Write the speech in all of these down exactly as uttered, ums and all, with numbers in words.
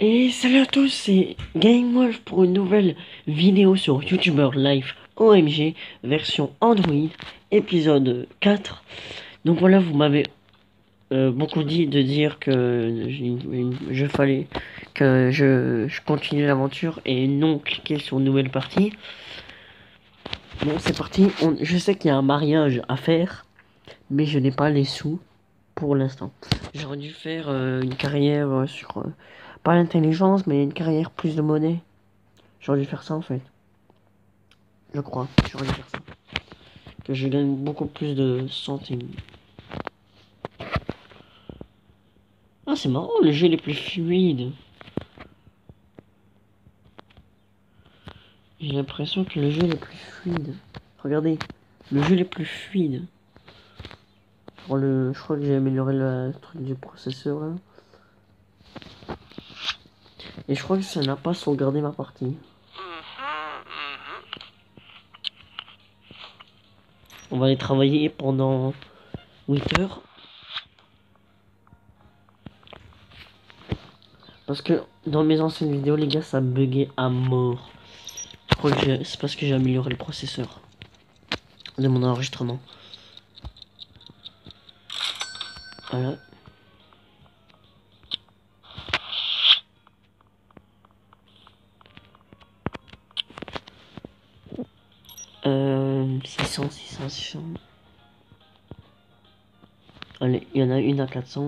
Et salut à tous, c'est GameWolf pour une nouvelle vidéo sur YouTuber Live O M G version Android, épisode quatre. Donc voilà, vous m'avez euh, beaucoup dit de dire que je, je fallait que je, je continue l'aventure et non cliquer sur nouvelle partie. Bon, c'est parti. On, je sais qu'il y a un mariage à faire, mais je n'ai pas les sous pour l'instant. J'aurais dû faire euh, une carrière euh, sur... Euh, pas l'intelligence, mais une carrière plus de monnaie. J'aurais dû faire ça en fait. Je crois. J'aurais dû faire ça. Que je gagne beaucoup plus de centimes. Ah, c'est marrant, le jeu est plus fluide. J'ai l'impression que le jeu est plus fluide. Regardez, le jeu est plus fluide. Pour le... Je crois que j'ai amélioré le truc du processeur là. Et je crois que ça n'a pas sauvegardé ma partie. On va aller travailler pendant huit heures. Parce que dans mes anciennes vidéos, les gars, ça buguait à mort. Je crois que c'est parce que j'ai amélioré le processeur de mon enregistrement. Voilà. Euh, six cents, six cents, six cents. Allez, il y en a une à quatre cents.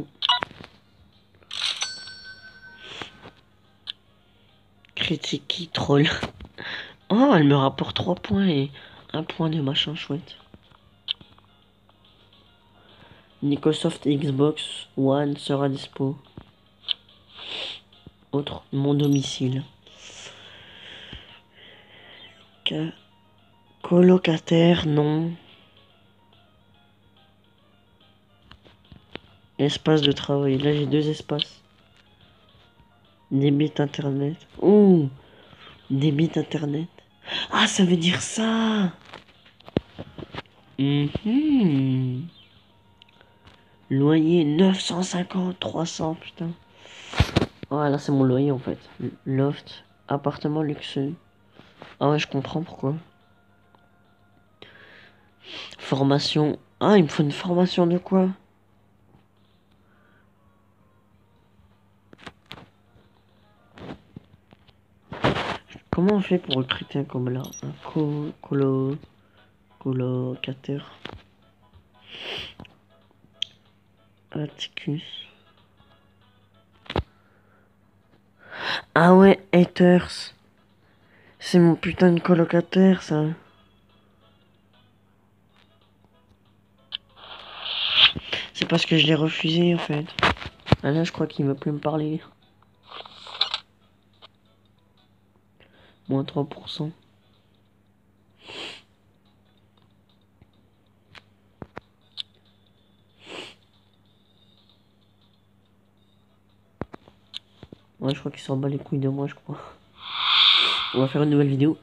Critique qui troll. Oh, elle me rapporte trois points et un point de machin chouette. Microsoft Xbox One sera dispo. Autre, mon domicile. Ca- Colocataire, non. Espace de travail. Là, j'ai deux espaces. Débit internet. Ouh, débit internet. Ah, ça veut dire ça. Mhm. Loyer neuf cent cinquante, trois cents, putain. Oh, là, c'est mon loyer en fait. Loft, appartement luxueux. Ah ouais, je comprends pourquoi. Formation. Ah, il me faut une formation de quoi? Comment on fait pour recruter un comme là? Un co colo colocataire. Atticus. Ah ouais, haters. C'est mon putain de colocataire, ça. C'est parce que je l'ai refusé, en fait. Ah là, je crois qu'il veut plus me parler. Moins trois pour cent. Ouais, je crois qu'il s'en bat les couilles de moi, je crois. On va faire une nouvelle vidéo.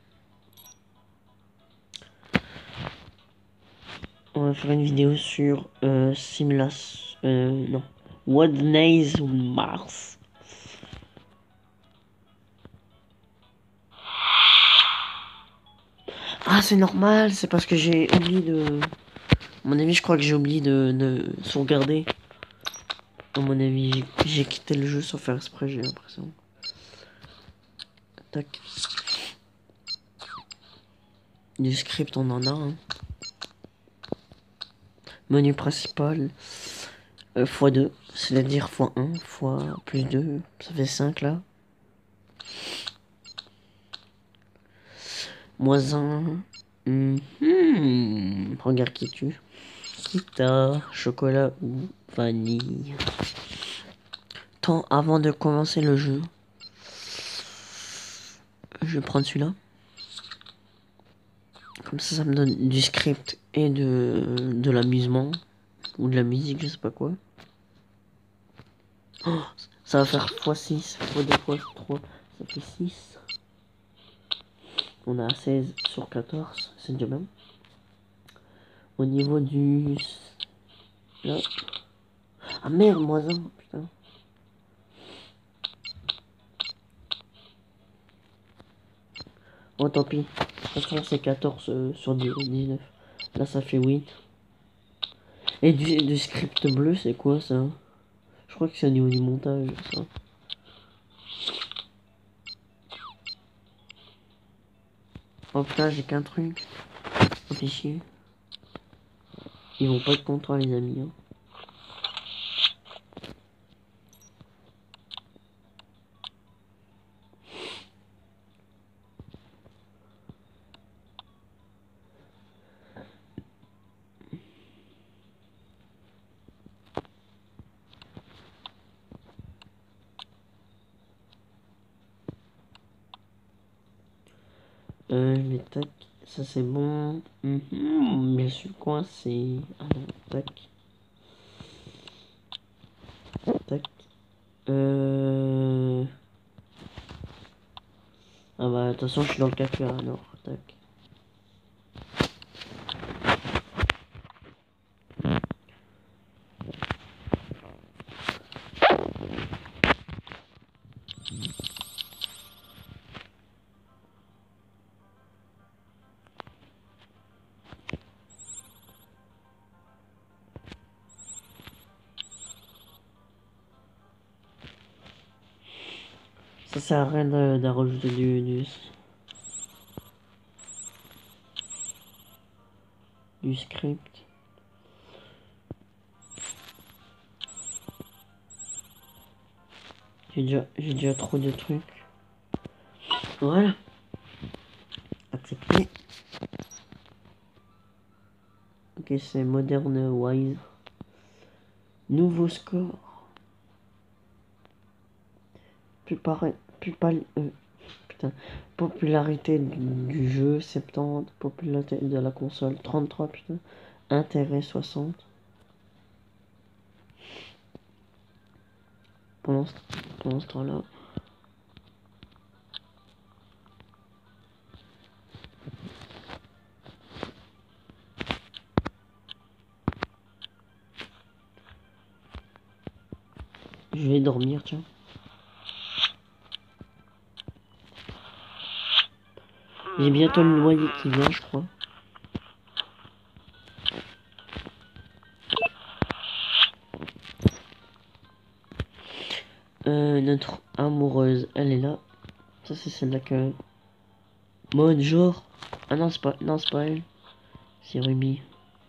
On va faire une vidéo sur euh, Simulas. Euh, non. What Days Mars. Ah, c'est normal, c'est parce que j'ai oublié de... À mon avis, je crois que j'ai oublié de, de sauvegarder. À mon avis, j'ai quitté le jeu sans faire exprès, j'ai l'impression. Tac. Du script, on en a. Hein. Menu principal. Euh, fois deux, c'est-à-dire fois un, fois plus deux, ça fait cinq là. Moins un. Mmh. Mmh. Regarde qui tue. Kita, chocolat ou vanille. Temps avant de commencer le jeu. Je vais prendre celui-là. Comme ça, ça me donne du script et de, de l'amusement. Ou de la musique, je sais pas quoi. Oh, ça va faire fois six, fois deux, fois trois. Ça fait six. On a seize sur quatorze, c'est déjà même. Au niveau du... Là. Ah merde, moins un, putain. Oh, tant pis. De toute façon, c'est quatorze euh, sur dix-neuf. Là, ça fait huit. Et du, du script bleu, c'est quoi ça? Je crois que c'est au niveau du montage, ça. Oh putain, j'ai qu'un truc. Oh, fait chier. Ils vont pas être contents, les amis. Hein. Euh, mais tac, ça c'est bon. Mhm, mais je suis coincé. Ah non, tac. Tac. Euh... Ah bah, de toute façon, je suis dans le caca alors. Tac. Ça sert à rien de, de rajouter du, du, du script. J'ai déjà, j'ai déjà trop de trucs. Voilà. Accepté. Ok, c'est Modern Wise. Nouveau score. Plus pareil. Plus pas. Euh, putain. Popularité du, du jeu soixante-dix. Popularité de la console trente-trois. Putain. Intérêt soixante. Pendant ce, pendant ce temps-là. Je vais dormir, tiens. J'ai bientôt le loyer qui vient, je crois. Euh, notre amoureuse, elle est là. Ça, c'est celle-là que... Mode genre. Ah non, c'est pas, non, c'est pas elle. C'est Ruby.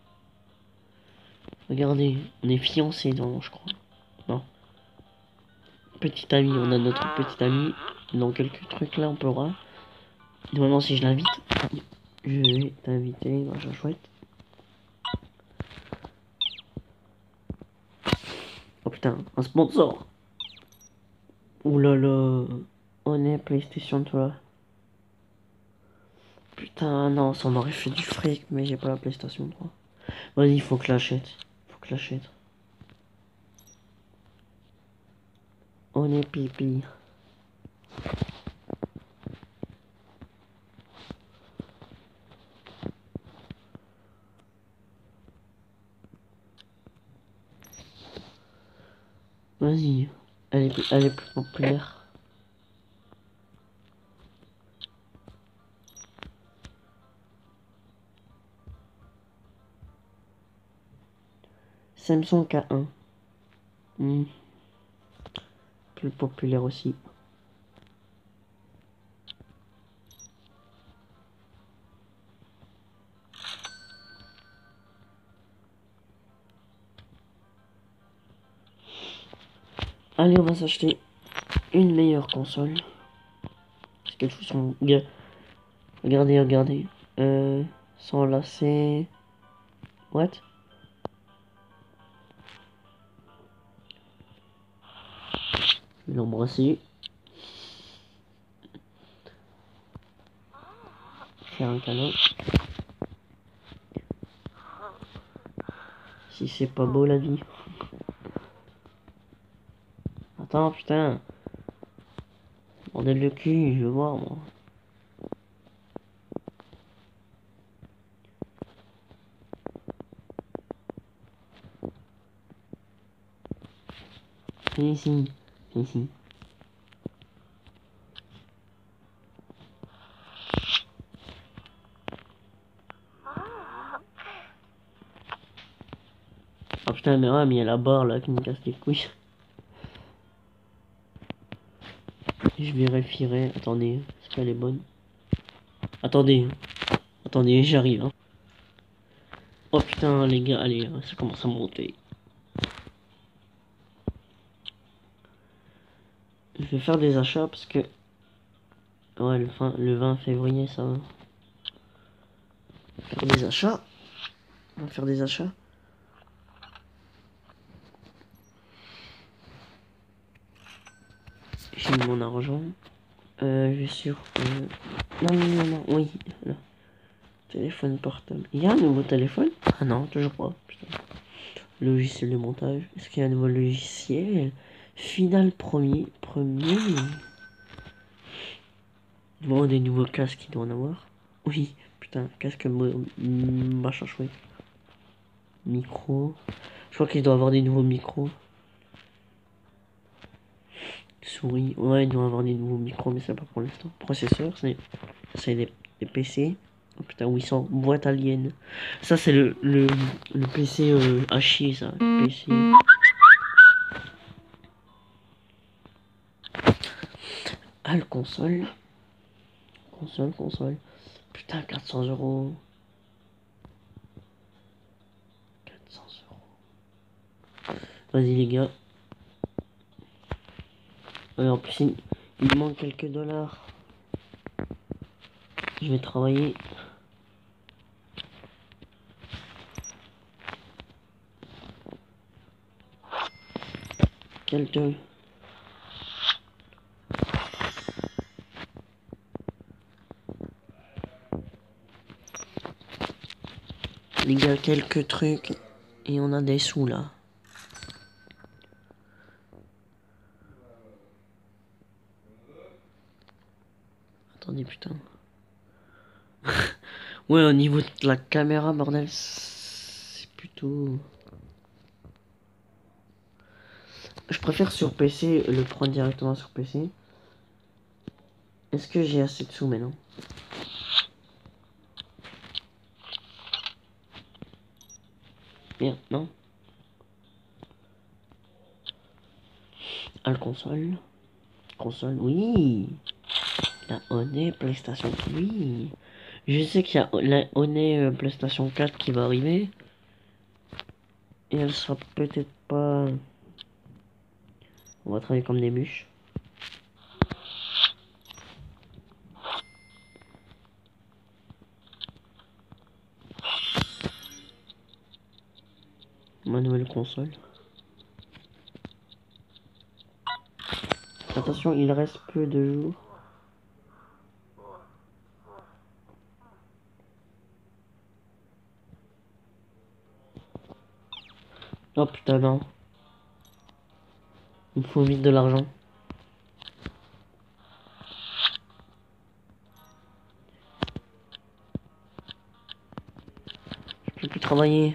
Regardez, on est fiancés, non, je crois. Non. Petit ami, on a notre petit ami. Dans quelques trucs là, on pourra. Normalement, si je l'invite, je vais t'inviter, machin chouette. Oh putain, un sponsor. Ouh là là. On est PlayStation trois. Putain, non, ça m'aurait fait du fric, mais j'ai pas la PlayStation trois. Vas-y, faut que je l'achète. Faut que je l'achète. On est pipi. Vas-y. Elle est, plus- elle est plus populaire. Samsung K un. Hmm. Plus populaire aussi. Allez, on va s'acheter une meilleure console. Parce qu'elles sont... Regardez, regardez. Euh... Sans lacets... What? Je vais l'embrasser. Faire un câlin. Si c'est pas beau la vie. Attends, putain. Bordel de cul, je veux voir, moi. Viens ici. Viens ici. Oh putain, mais ouais, mais il y a la barre là qui me casse les couilles. Je vérifierai. Attendez, est-ce qu'elle est bonne? Attendez, attendez, j'arrive. Hein. Oh putain, les gars, allez, ça commence à monter. Je vais faire des achats parce que... Ouais, le, fin, le vingt février, ça va. Faire des achats. On va faire des achats. J'ai mis mon argent. Euh, je vais sur... Euh... Non, non, non, non, oui. Là. Téléphone portable. Il y a un nouveau téléphone? Ah non, toujours pas. Putain. Logiciel de montage. Est-ce qu'il y a un nouveau logiciel? Final premier. Premier. Bon, des nouveaux casques, il doit en avoir. Oui, putain, casque machin chouette. Micro. Je crois qu'il doit avoir des nouveaux micros. Souris. Ouais, il doit avoir des nouveaux micros, mais c'est pas pour l'instant. Processeur, c'est des, des P C. Oh putain, huit cents. Boîte alien. Ça, c'est le, le, le P C euh, à chier, ça. Le P C. Ah, le console. Console, console. Putain, quatre cents euros. quatre cents euros. Vas-y, les gars. Ouais, en plus, il, il manque quelques dollars. Je vais travailler. Quelques... Les gars, quelques trucs. Et on a des sous, là. Attendez, putain. Ouais, au niveau de la caméra, bordel, c'est plutôt... Je préfère sur P C, le prendre directement sur P C. Est-ce que j'ai assez de sous maintenant? Merde, non. Ah, le console. Console, oui. La Honey PlayStation, oui. Je sais qu'il y a la Honey euh, PlayStation quatre qui va arriver. Et elle sera peut-être pas... On va travailler comme des bûches. Ma nouvelle console. Attention, il reste peu de jours. Oh putain, non. Il me faut vite de l'argent. Je peux plus travailler.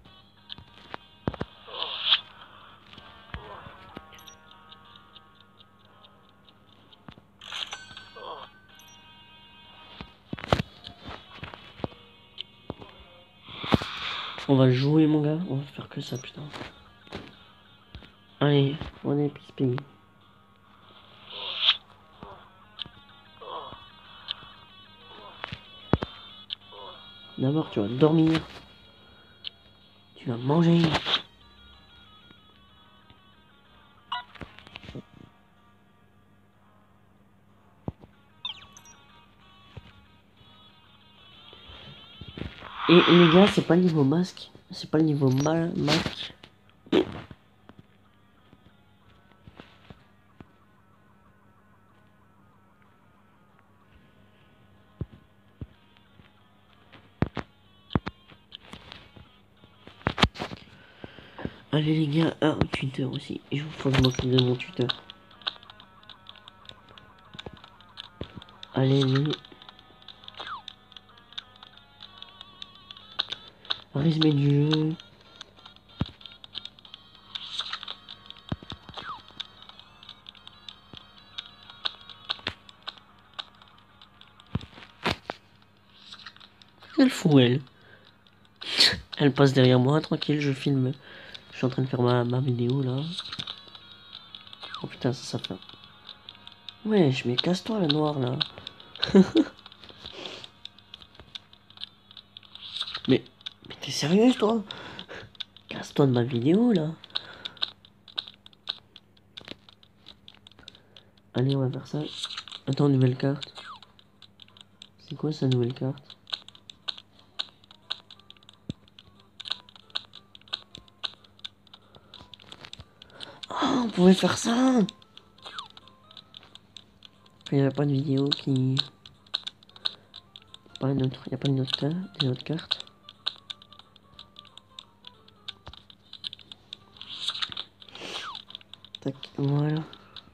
On va jouer, mon gars. On va faire que ça, putain. Allez, on est plus pays. D'abord, tu vas dormir. Tu vas manger. Et les gars, c'est pas le niveau masque. C'est pas le niveau mal masque. Allez les gars, ah, Twitter aussi. Il faut que je m'occupe de mon Twitter. Allez, les... Résumé du jeu. Elle fout elle. Elle passe derrière moi, tranquille, je filme Je suis en train de faire ma, ma vidéo là. Oh putain, ça, ça fait. Ouais, je mets casse-toi la noire là. mais mais t'es sérieuse toi? Casse-toi de ma vidéo là. Allez, on va faire ça. Attends, nouvelle carte. C'est quoi sa nouvelle carte? Oh, on pouvait faire ça. Il n'y a pas de vidéo qui... Pas une autre... Il n'y a pas une autre carte, une autre carte. Tac, voilà.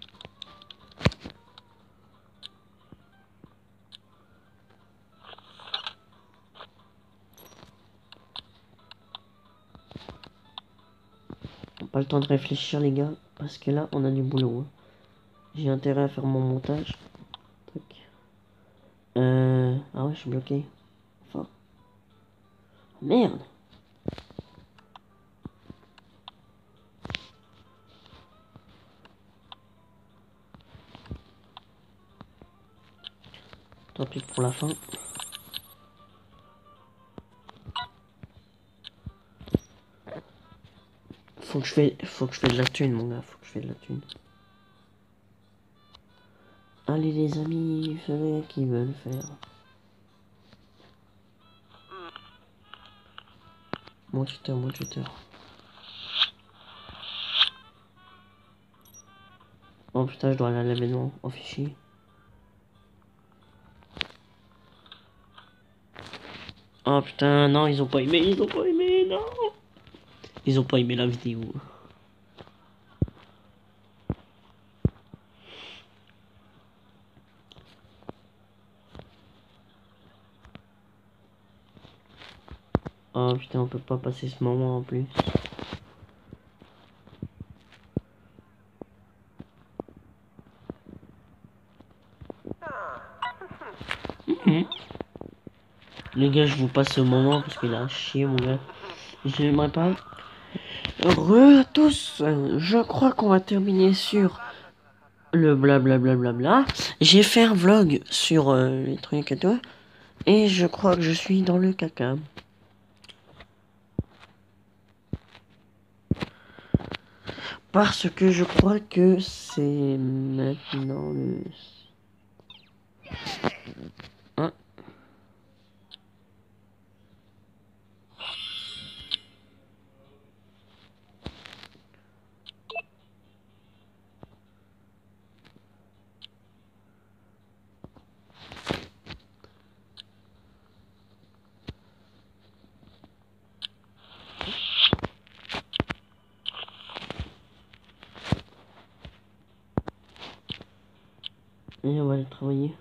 Pas le temps de réfléchir les gars, parce que là on a du boulot. Hein. J'ai intérêt à faire mon montage. Tac. Euh... Ah ouais, je suis bloqué. Enfin... Merde. Tant pis pour la fin. Faut que je fais... Faut que je fais de la thune mon gars, faut que je fais de la thune. Allez les amis, faites qu'ils veulent faire. Mon tuteur, mon tuteur. Oh putain, je dois aller à l'événement en fichier. Oh putain, non, ils ont pas aimé, ils ont pas aimé, non. Ils ont pas aimé la vidéo. Oh putain, on peut pas passer ce moment en plus. Mmh. Les gars, je vous passe ce moment parce qu'il a chier, mon gars. J'aimerais pas. Re à tous, je crois qu'on va terminer sur le blablabla. Bla bla bla. J'ai fait un vlog sur euh, les trucs et tout. Et je crois que je suis dans le caca. Parce que je crois que c'est maintenant le... Hein? Et on va aller travailler.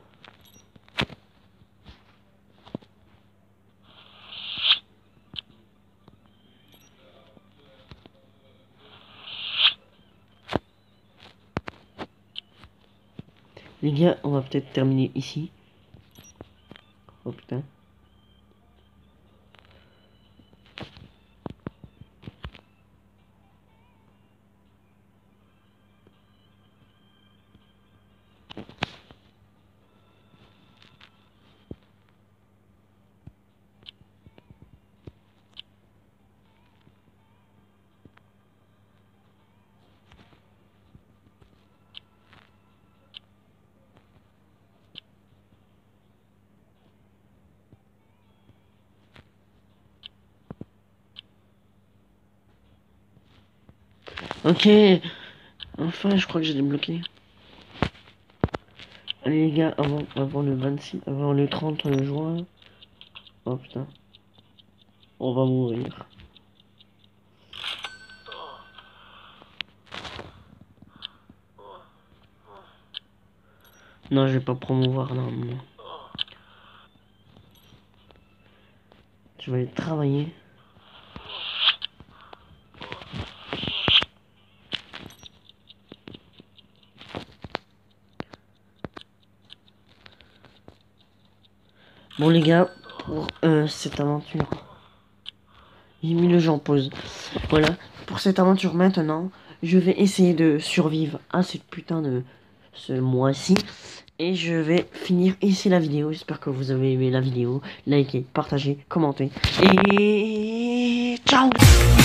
Les gars, on va peut-être terminer ici. Oh putain. Ok. Enfin, je crois que j'ai débloqué. Allez les gars, avant, avant le vingt-six, avant le trente juin. Oh putain. On va mourir. Non, je vais pas promouvoir, non. non. Je vais aller travailler. Bon les gars, pour euh, cette aventure, J'ai mis le jeu en pause. Voilà, pour cette aventure maintenant, je vais essayer de survivre à cette putain de ce mois-ci. Et je vais finir ici la vidéo. J'espère que vous avez aimé la vidéo. Likez, partagez, commentez. Et ciao!